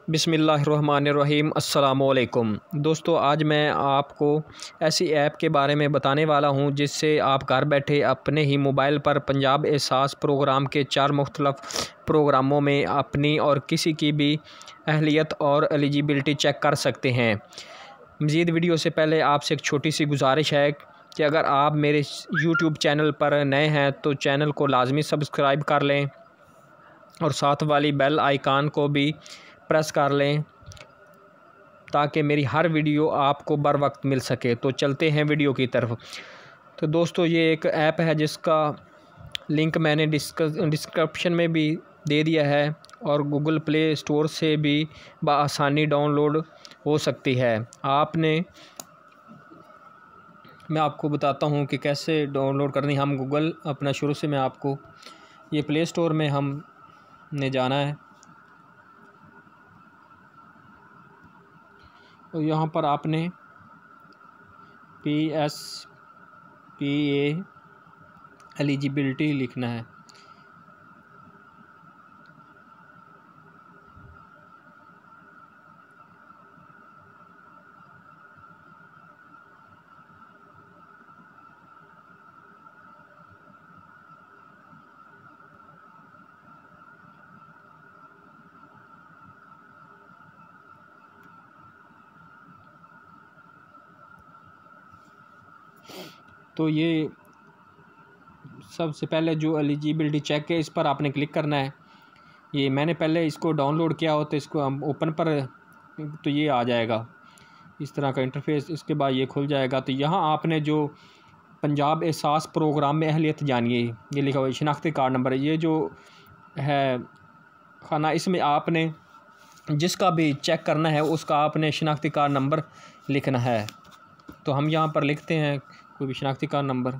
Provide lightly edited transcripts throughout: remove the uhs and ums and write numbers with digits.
बिस्मिल्लाहिर्रहमानिर्रहीम अस्सलामुअलैकुम। दोस्तों, आज मैं आपको ऐसी ऐप के बारे में बताने वाला हूं जिससे आप घर बैठे अपने ही मोबाइल पर पंजाब एहसास प्रोग्राम के 4 मुख्तलिफ़ प्रोग्रामों में अपनी और किसी की भी अहलियत और एलिजिबिलिटी चेक कर सकते हैं। मज़ीद वीडियो से पहले आपसे एक छोटी सी गुजारिश है कि अगर आप मेरे यूट्यूब चैनल पर नए हैं तो चैनल को लाजमी सब्सक्राइब कर लें और साथ वाली बेल आइकान को भी प्रेस कर लें ताकि मेरी हर वीडियो आपको बर वक्त मिल सके। तो चलते हैं वीडियो की तरफ। तो दोस्तों, ये एक ऐप है जिसका लिंक मैंने डिस्क्रिप्शन में भी दे दिया है और गूगल प्ले स्टोर से भी बआसानी डाउनलोड हो सकती है। मैं आपको बताता हूँ कि कैसे डाउनलोड करनी। हम गूगल अपना शुरू से मैं आपको ये प्ले स्टोर में हमने जाना है। तो यहाँ पर आपने PSPA एलिजिबिलिटी लिखना है। तो ये सबसे पहले जो एलिजिबिलिटी चेक है इस पर आपने क्लिक करना है। ये मैंने पहले इसको डाउनलोड किया हो तो इसको हम ओपन पर तो ये आ जाएगा इस तरह का इंटरफेस। इसके बाद ये खुल जाएगा। तो यहाँ आपने जो पंजाब एहसास प्रोग्राम में अहलियत जानिए ये लिखा हुआ शनाख्ती कार्ड नंबर, ये जो है खाना, इसमें आपने जिसका भी चेक करना है उसका आपने शनाख्ती कार्ड नंबर लिखना है। तो हम यहाँ पर लिखते हैं कोई भी शनाख्ती कार्ड नंबर।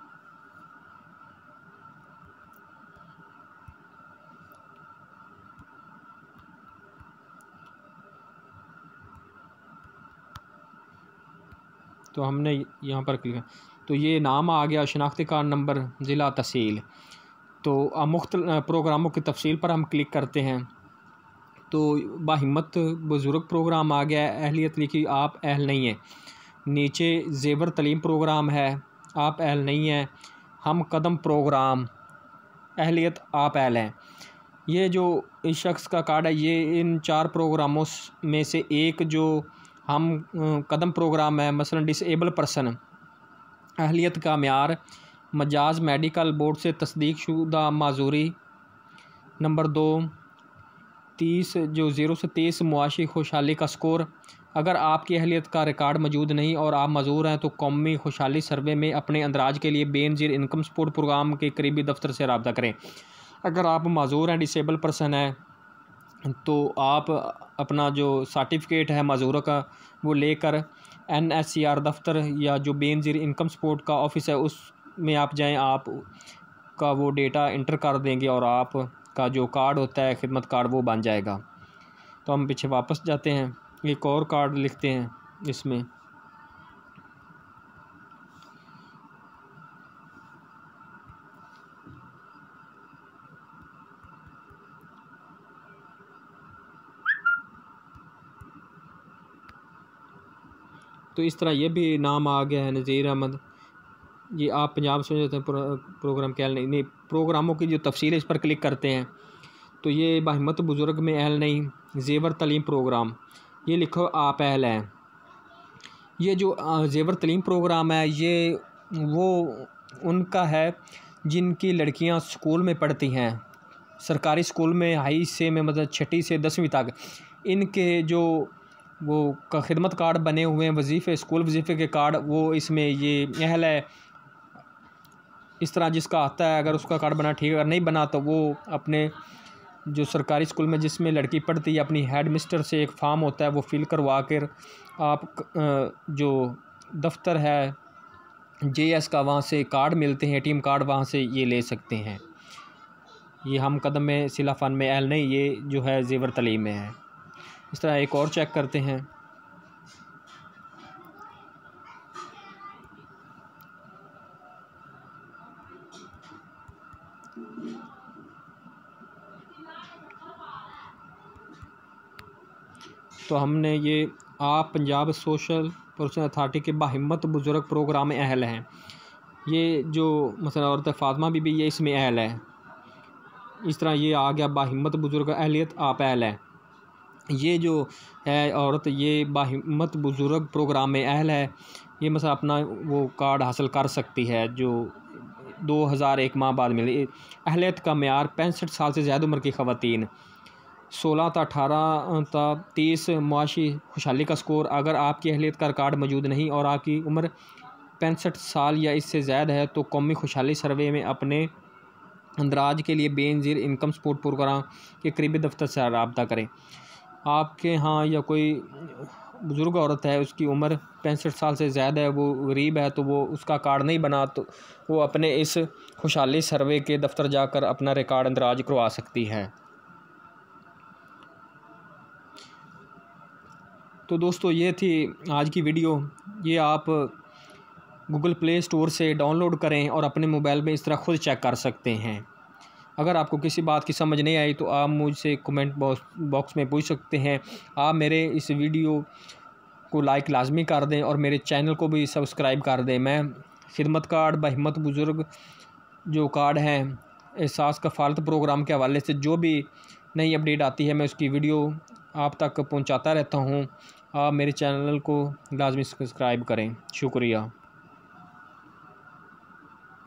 तो हमने यहाँ पर क्लिक, तो ये नाम आ गया शनाख्ती कार्ड नंबर ज़िला तहसील। तो अब मुख्तलिफ प्रोग्रामों की तफसील पर हम क्लिक करते हैं। तो बाहिम्मत बुज़ुर्ग प्रोग्राम आ गया, अहलियत लिखी आप अहल नहीं हैं। नीचे ज़ेवर तलीम प्रोग्राम है, आप अहल नहीं हैं। हम कदम प्रोग्राम, अहलियत आप अहल हैं। ये जो इस शख्स का कार्ड है ये इन 4 प्रोग्रामों में से एक जो हम कदम प्रोग्राम है, मसलन डिसेबल पर्सन, अहलियत का म्यार मजाज मेडिकल बोर्ड से तस्दीक शुदा माजूरी। नंबर 2 30 जो 0 से 30 मुआशी खुशहाली का स्कोर। अगर आपकी अहलियत का रिकॉर्ड मौजूद नहीं और आप मजूर हैं तो कौमी खुशहाली सर्वे में अपने अंदराज के लिए बेनज़ीर इनकम सपोर्ट प्रोग्राम के करीबी दफ्तर से रब्ता करें। अगर आप माजूर हैं, डिसेबल पर्सन है, तो आप अपना जो सर्टिफिकेट है माजूर का वो लेकर NSCR दफ्तर या जो बेनज़ीर इनकम सपोर्ट का ऑफिस है उसमें आप जाएं। आप का वो डेटा इंटर कर देंगे और आप का जो कार्ड होता है खिदमत कार्ड वो बन जाएगा। तो हम पीछे वापस जाते हैं, एक और कार्ड लिखते हैं इसमें। तो इस तरह ये भी नाम आ गया है नज़ीर अहमद। ये आप पंजाब से जाते हैं प्रोग्राम क्या नहीं, प्रोग्रामों की जो तफसील है इस पर क्लिक करते हैं। तो ये बाहिम्मत बुज़ुर्ग में अहल नहीं, ज़ेवर तलीम प्रोग्राम, ये लिखो आप अहल हैं। ये जो ज़ेवर तलीम प्रोग्राम है ये वो उनका है जिनकी लड़कियां स्कूल में पढ़ती हैं, सरकारी स्कूल में हाई से में मतलब 6ठी से 10वीं तक। इनके जो वो का खिदमत कार्ड बने हुए हैं, वजीफ़े स्कूल वजीफ़े के कार्ड, वो इसमें ये अहल है। इस तरह जिसका आता है अगर उसका कार्ड बना ठीक है, अगर नहीं बना तो वो अपने जो सरकारी स्कूल में जिसमें लड़की पढ़ती है अपनी हेड मिस्टर से एक फॉर्म होता है वो फिल करवा कर आप जो दफ्तर है JS का वहाँ से कार्ड मिलते हैं, ATM कार्ड, वहाँ से ये ले सकते हैं। ये हम कदम में सिला फ़न में अहल नहीं, ये जो है ज़ेवर तलीम में है। इस तरह एक और चेक करते हैं। तो हमने ये आप पंजाब सोशल प्रोटेक्शन अथॉरिटी के बाहिम्मत बुज़ुर्ग प्रोग्राम में अहल हैं। ये जो मसला औरत फ़ातिमा बीबी ये इसमें अहल है। इस तरह ये आ गया बाहिम्मत बुज़ुर्ग अहलियत आप अहल है। ये जो है औरत ये बाहिम्मत बुज़ुर्ग प्रोग्राम में अहल है। ये मसला अपना वो कार्ड हासिल कर सकती है जो 2001 माह बाद मिले। अहलियत का मेयार 65 साल से ज़्यादा उम्र की ख़वातीन, 16 ता 18 ता 30 मुआशी खुशहाली का स्कोर। अगर आपकी अहलियत का रिकॉर्ड मौजूद नहीं और आपकी उम्र 65 साल या इससे ज़्यादा है तो कौमी खुशहाली सर्वे में अपने अंदराज के लिए बेनज़ीर इनकम सपोर्ट प्रोग्राम के करीबी दफ्तर से रब्ता करें। आपके यहाँ या कोई बुज़ुर्ग औरत है उसकी उम्र 65 साल से ज़्यादा है, वो गरीब है, तो वो उसका कार्ड नहीं बना तो वो अपने इस खुशहाली सर्वे के दफ्तर जाकर अपना रिकॉर्ड अंदराज करवा सकती है। तो दोस्तों ये थी आज की वीडियो। ये आप गूगल प्ले स्टोर से डाउनलोड करें और अपने मोबाइल में इस तरह ख़ुद चेक कर सकते हैं। अगर आपको किसी बात की समझ नहीं आई तो आप मुझसे कमेंट बॉक्स में पूछ सकते हैं। आप मेरे इस वीडियो को लाइक लाजमी कर दें और मेरे चैनल को भी सब्सक्राइब कर दें। मैं खिदमत कार्ड बाहिम्मत बुज़ुर्ग जो कार्ड हैं एहसास कफ़ालत प्रोग्राम के हवाले से जो भी नई अपडेट आती है मैं उसकी वीडियो आप तक पहुंचाता रहता हूं। आप मेरे चैनल को लाजमी सब्सक्राइब करें। शुक्रिया।